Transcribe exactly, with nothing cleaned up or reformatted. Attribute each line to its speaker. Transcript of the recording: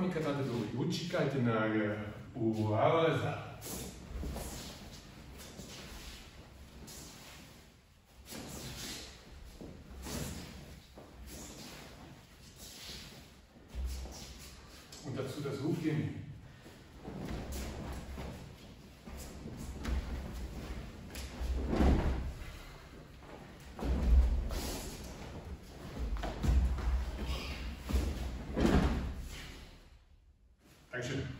Speaker 1: mica da doi, uccicaite naga, uaza. Und dazu das Hufgehen. Dankeschön.